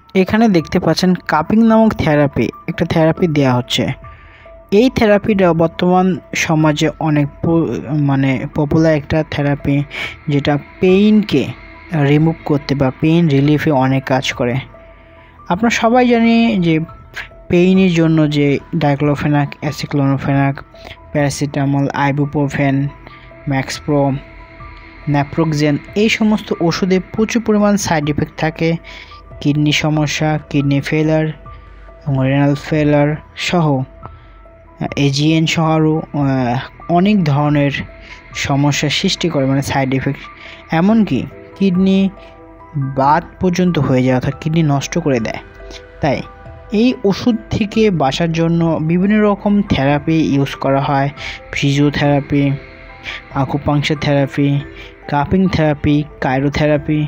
এখানে দেখতে পাচ্ছেন কাপিং নামক একটা থেরাপি দেওয়া হচ্ছে। এই থেরাপিটা বর্তমান সমাজে অনেক পপুলার একটা থেরাপি, যেটা পেইনকে রিমুভ করতে বা পেইন রিলিফে অনেক কাজ করে। আমরা সবাই জানি যে পেইনের জন্য যে diclofenac, aceclofenac, paracetamol, ibuprofen, Maxpro, naproxen এই সমস্ত ওষুধে প্রচুর পরিমাণ সাইড ইফেক্ট থাকে। কিডনি সমস্যা, কিডনি ফেলার এবং রেনাল ফেলার সহ এজিএন সহ আরও অনেক ধরনের সমস্যার সৃষ্টি করে, সাইড ইফেক্ট। এমনকি কিডনি বাদ পর্যন্ত হয়ে যায়, অর্থাৎ কিডনি নষ্ট করে দেয়। তাই এই ওষুধ থেকে বাঁচার জন্য বিভিন্ন রকম থেরাপি ইউজ করা হয়। Physiotherapy, acupuncture therapy, cupping therapy, chirotherapy,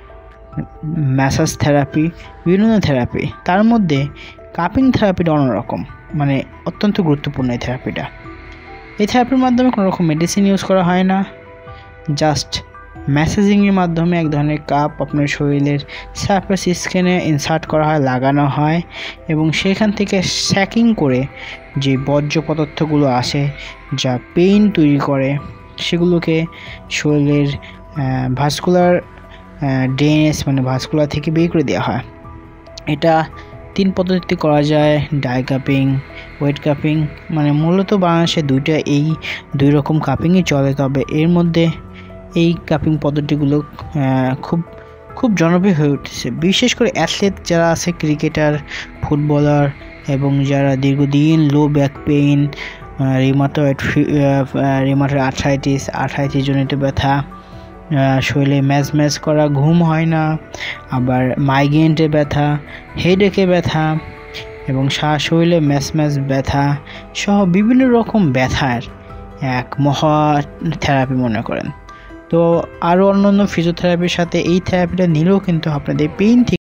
massage therapy, বিভিন্ন থেরাপি। তার মধ্যে কাপিং থেরাপিটা অন্যরকম, অত্যন্ত গুরুত্বপূর্ণ এই থেরাপিটা। এই থেরাপির মাধ্যমে কোনো রকম মেডিসিন ইউজ করা হয় না, জাস্ট ম্যাসাজিংয়ের মাধ্যমে এক ধরনের কাপ আপনার শরীরের সারফেস স্কিনে ইনসার্ট করা হয়, লাগানো হয়, এবং সেখান থেকে স্যাকিং করে যে বর্জ্য পদার্থগুলো আসে যা পেইন তৈরি করে, সেগুলোকে শরীরের ভাস্কুলার ড্রেনেজ ভাস্কুলার থেকে বের করে দেওয়া হয়। এটা 3 পদ্ধতিতে করা যায়: ডাই কাপিং, ওয়েট কাপিং। মূলত বাংলাদেশে এই 2 রকম কাপিংই চলে। তবে এর মধ্যে এই কাপিং পদ্ধতিগুলো খুব জনপ্রিয় হয়ে উঠেছে, বিশেষ করে অ্যাথলেট যারা আছে, ক্রিকেটার, ফুটবলার, এবং যারা দীর্ঘদিন low back pain, rheumatoid arthritis জনিত ব্যথা, শরীরে ম্যাজ করা, ঘুম হয় না, আবার মাইগ্রেনের ব্যথা, হেডেকে ব্যথা, এবং শরীরে ম্যাজ ব্যথা সহ বিভিন্ন রকম ব্যথার এক মহা থেরাপি মনে করেন। তো আরও অন্যান্য ফিজিওথেরাপির সাথে এই থেরাপিটা নিলেও কিন্তু আপনাদের পেইন